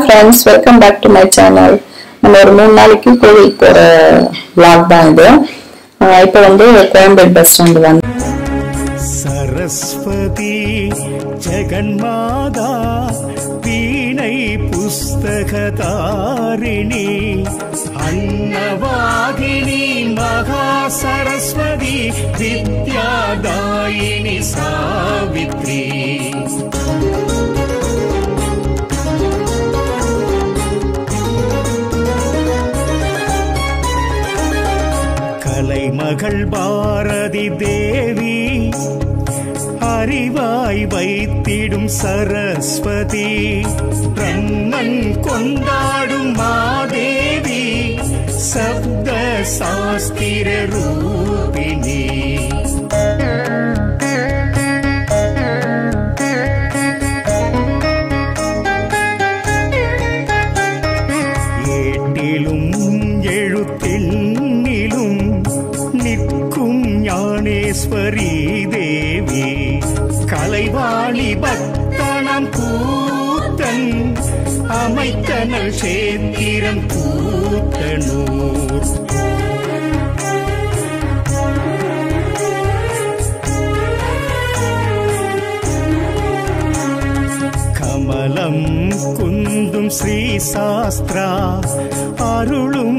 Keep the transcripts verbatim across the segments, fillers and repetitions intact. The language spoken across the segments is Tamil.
friends, welcome back to my channel. நம்ம ஒரு மூணு நாளைக்கு கோவில் போற vlog தான் இது. இப்போ வந்து கோயம்பேடு பஸ் ஸ்டாண்ட் வந்து சரஸ்வதி ஜெகன்மாதா வீணை புஸ்தகதாரிணி அன்னவாகினி மகா சரஸ்வதி வித்யாதாயினி சாவித்ரி கலைமகள் பாரதி தேவி அறிவாய் வைத்திடும் சரஸ்வதி பிரம்மன் கொண்டாடும் மாதேவி சப்த சாஸ்திர ரூபிணி ஏட்டிலும் எழுத்திலும் நிற்கும் ஞானேஸ்வரி தேவி கலைவாணி பக்தனம் கூத்தன் அமைத்தனல் சேத்திரம் கூத்தனூர் கமலம் குந்தும் ஸ்ரீ சாஸ்திரா அருளும்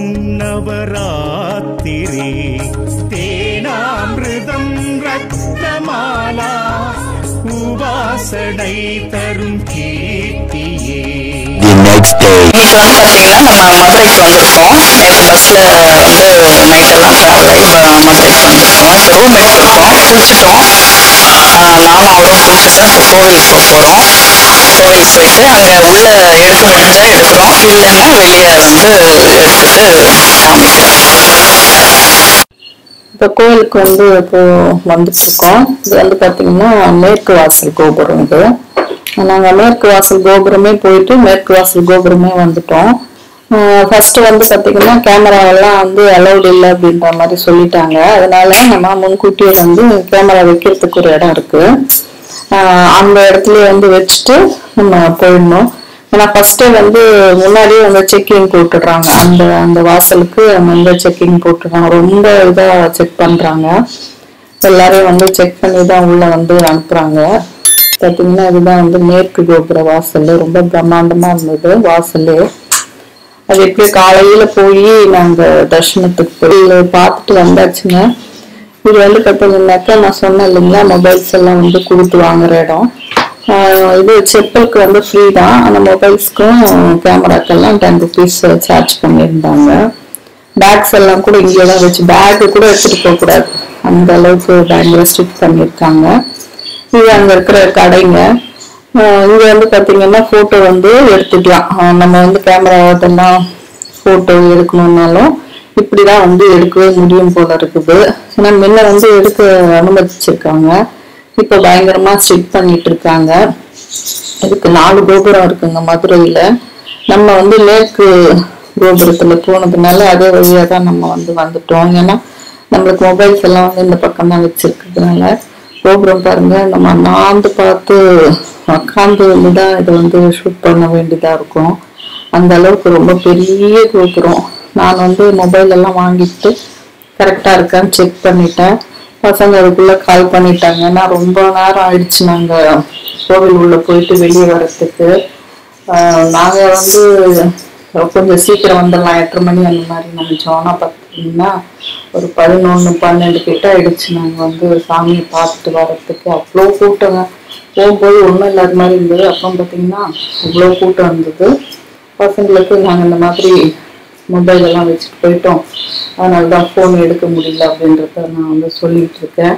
நவராத்திரி தேனாமிருதம் ரத்னமாலா உபாசனை தரும் கீர்த்தியே. இன்னைக்கு வந்து பாத்தீங்கன்னா நம்ம மதுரைக்கு வந்திருக்கோம். ஏன்னா பஸ்ல வந்து நைட் எல்லாம் டிராவல் ஆகி மதுரைக்கு வந்திருக்கோம். இப்போ ரூம் எடுத்திருக்கோம், குளிச்சுட்டோம். நானும் அவரும் குளிச்சுட்டு இப்போ கோவிலுக்கு போக போறோம். கோவிலுக்கு போயிட்டு அங்க உள்ள எடுக்க முடிஞ்சா எடுக்கிறோம், இல்லைன்னா வெளியே வந்து எடுத்துட்டு காமிக்கிறோம். இப்போ கோவிலுக்கு வந்து இப்போ வந்துட்டு இருக்கோம். இது வந்து பாத்தீங்கன்னா மேற்கு வாசல் கோபுரம். இது நாங்க மேற்கு வாசல் கோபுரமே போயிட்டு மேற்கு வாசல் கோபுரமே வந்துட்டோம். ஃபர்ஸ்ட் வந்து பாத்தீங்கன்னா கேமரா எல்லாம் வந்து அலௌட் இல்லை அப்படின்ற மாதிரி சொல்லிட்டாங்க. அதனால நம்ம முன்கூட்டியே வந்து கேமரா வைக்கிறதுக்கு ஒரு இடம் இருக்கு, அந்த இடத்துல வந்து வச்சுட்டு நம்ம போயிடணும். ஏன்னா ஃபர்ஸ்டே வந்து முன்னாடியே வந்து செக்கிங் போட்டுடுறாங்க, அந்த அந்த வாசலுக்கு வந்து செக்கிங் போட்டுடுறாங்க. ரொம்ப இதா செக் பண்றாங்க, எல்லாரையும் வந்து செக் பண்ணி தான் உள்ள வந்து அனுப்புறாங்க. பார்த்தீங்கன்னா இதுதான் வந்து மேற்கு கோபுர வாசல், ரொம்ப பிரம்மாண்டமா இருந்தது வாசல். அது எப்படி காலையில போய் நாங்க தர்ஷனத்துக்கு போய் பார்த்துட்டு வந்தாச்சுங்க. இது வந்து பார்த்தீங்கன்னாக்கா நான் சொன்னேன் இல்லைங்களா, மொபைல்ஸ் எல்லாம் வந்து கொடுத்து வாங்குற இடம். இது செப்பலுக்கு வந்து ஃப்ரீ தான், அந்த மொபைல்ஸ்க்கும் கேமராக்கெல்லாம் டென் ருபீஸ் சார்ஜ் பண்ணியிருந்தாங்க. பேக்ஸ் எல்லாம் கூட இங்கே தான் வச்சு, பேக்கு கூட எடுத்துட்டு போகக்கூடாது, அந்த அளவுக்கு பேங்க் ரெஸ்ட்ரிக்ட் பண்ணியிருக்காங்க. இது அங்கே இருக்கிற கடைங்க. இங்க வந்து பாத்தீங்கன்னா போட்டோ வந்து எடுத்துக்கலாம். நம்ம வந்து கேமரா ஓட்டெல்லாம் போட்டோ எடுக்கணும்னாலும் இப்படிதான் வந்து எடுக்கவே முடியும் போல இருக்குது. ஏன்னா முன்ன வந்து எடுக்க அனுமதிச்சிருக்காங்க, இப்ப பயங்கரமா ஸ்ட்ரிக்ட் பண்ணிட்டு இருக்காங்க. இதுக்கு நாலு கோபுரம் இருக்குங்க மதுரையில. நம்ம வந்து மேற்கு கோபுரத்துல போனதுனால அதே வழியா தான் நம்ம வந்து வந்துட்டோம். ஏன்னா நம்மளுக்கு மொபைல்ஸ் எல்லாம் வந்து இந்த பக்கம் தான் வச்சிருக்கிறதுனால. கோபுரம் பாருங்க, நம்ம நாந்து பார்த்து உட்காந்து வந்துதான் இதை வந்து ஷூட் பண்ண வேண்டியதா இருக்கும், அந்த அளவுக்கு ரொம்ப பெரிய கோபுரம். நான் வந்து மொபைல் எல்லாம் வாங்கிட்டு கரெக்டா இருக்கான்னு செக் பண்ணிட்டேன். பசங்க அதுக்குள்ள கால் பண்ணிட்டாங்க. நான் ரொம்ப நேரம் ஆயிடுச்சு நாங்க கோவில் உள்ள போயிட்டு வெளியே வர்றதுக்கு. ஆஹ் நாங்க வந்து கொஞ்சம் சீக்கிரம் வந்துடலாம், எட்டரை மணி அந்த மாதிரி நினைச்சோம். ஆனா பார்த்தீங்கன்னா ஒரு பதினொன்னு பன்னெண்டு கிட்ட ஆயிடுச்சு நாங்க வந்து சாமியை பார்த்துட்டு வர்றதுக்கு. அவ்வளோ கூட்டங்க, போகும்போது ஒன்றும் இல்லாத மாதிரி இருந்தது, அப்புறம் பார்த்தீங்கன்னா அவ்வளோ கூட்டம் இருந்தது. பசங்களுக்கு நாங்கள் இந்த மாதிரி மொபைல் எல்லாம் வச்சுட்டு போயிட்டோம், அதனால தான் ஃபோன் எடுக்க முடியல அப்படின்றத நான் வந்து சொல்லிட்டு இருக்கேன்.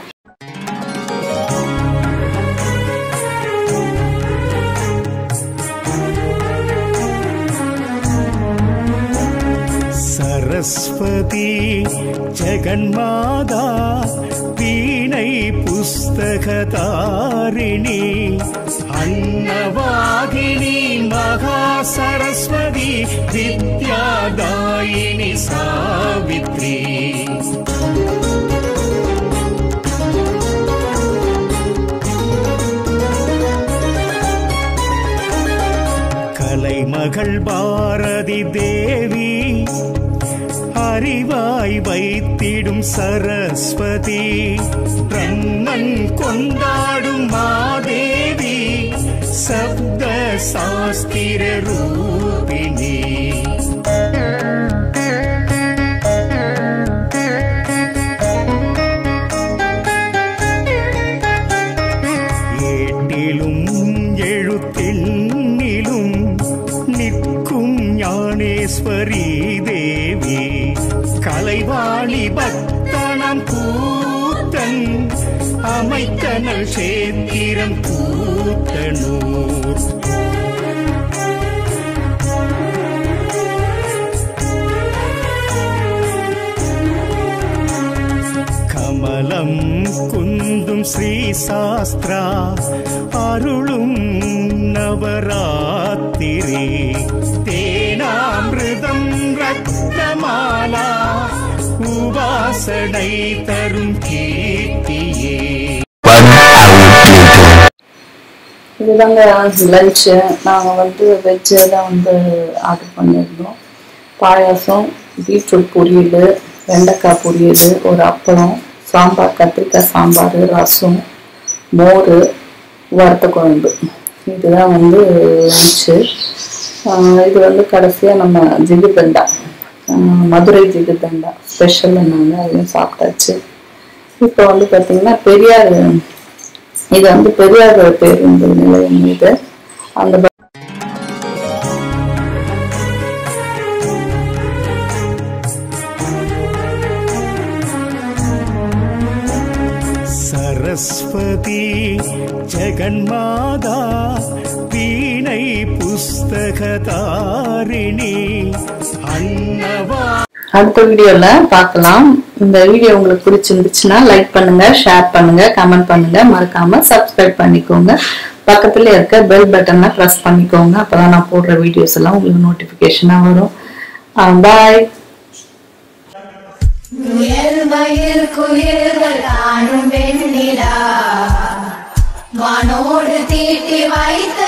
சரஸ்வதி ஜெகன்மாதா வீணை புஸ்தகதாரிணி அன்னவாகினி மகா சரஸ்வதி வித்யாதாயினி சாவித்ரி மகள் பாரதி தேவி அறிவாய் வைத்திடும் சரஸ்வதி பிரம்மன் கொண்டாடும் மாதேவி சப்த சாஸ்திர ரூபிணி ஏட்டிலும் எழுத்தினிலும் நிற்கும் ஞானேஸ்வரி தேவி கலைவாணி பக்தனம் கூத்தன் அமைத்தனல் சேத்திரம் கூத்தனூர் கமலம் குந்தும் ஸ்ரீ சாஸ்திரா அருளும் நவராத்திரி தேனாமிருதம் ரத்னமாலா உபாசனை தரும் கீர்த்தியே. இதுதாங்க லஞ்சு. நாங்கள் வந்து வெஜ்ஜு தான் வந்து ஆர்டர் பண்ணியிருந்தோம். பாயாசம், பீட்ரூட் பொரியல், வெண்டைக்காய் பொரியல், ஒரு அப்பளம், சாம்பார், கத்திரிக்காய் சாம்பார், ரசம், மோர், வறுத்த குழம்பு. இதுதான் வந்து லஞ்சு. இது வந்து கடைசியாக நம்ம ஜிகிர்தண்டா, மதுரை ஜிகிர்தண்டா ஸ்பெஷல் நாங்கள் அதையும் சாப்பிட்டாச்சு. இப்போ வந்து பார்த்திங்கன்னா பெரியார், இது வந்து பெரியார் பேருந்து நிலையம். இது அந்த சரஸ்வதி ஜெகன்மாதா வீணை புஸ்தகதாரிணி அன்னவா. அடுத்த வீடியோல பார்க்கலாம். இந்த வீடியோ உங்களுக்கு பிடிச்சிருந்துச்சுன்னா லைக் பண்ணுங்க, ஷேர் பண்ணுங்க, கமெண்ட் பண்ணுங்க, மறக்காம சப்ஸ்கிரைப் பண்ணிக்கோங்க. பக்கத்துல இருக்க பெல் பட்டனை பிரஸ் பண்ணிக்கோங்க. அப்பதான் நான் போடுற வீடியோஸ் எல்லாம் உங்களுக்கு நோட்டிபிகேஷனா வரும். பாய். வானோடு தீட்டி வைத்த